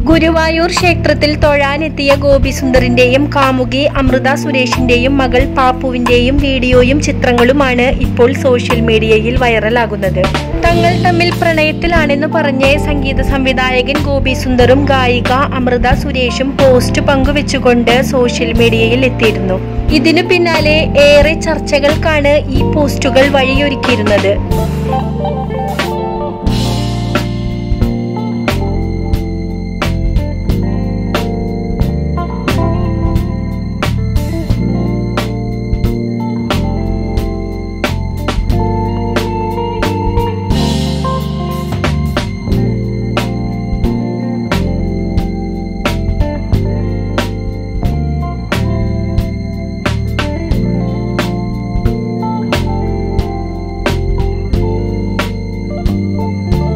ഗുരുവായൂർ ക്ഷേത്രത്തിൽ തൊഴാനെത്തിയ ഗോപിസുന്ദറിന്റെയും കാമുകി അമൃത സുരേഷിന്റെയും മകൾ പാപ്പുവിന്റെയും വീഡിയോയും ചിത്രങ്ങളുമാണ് ഇപ്പോൾ സോഷ്യൽ മീഡിയയിൽ വൈറലാകുന്നത്. തങ്ങൾ തമ്മിൽ പ്രണയത്തിലാണെന്ന് പറഞ്ഞ് സംഗീത സംവിധായകൻ ഗോപിസുന്ദറും ഗായിക അമൃത സുരേഷും പോസ്റ്റ് പങ്കുവെച്ചുകൊണ്ട് സോഷ്യൽ മീഡിയയിൽ എത്തിയിരുന്നു. ഇതിനു പിന്നാലെ ഏറെ ചർച്ചകൾക്കാണ് ഈ പോസ്റ്റുകൾ വഴിയൊരുക്കിയിരുന്നത്.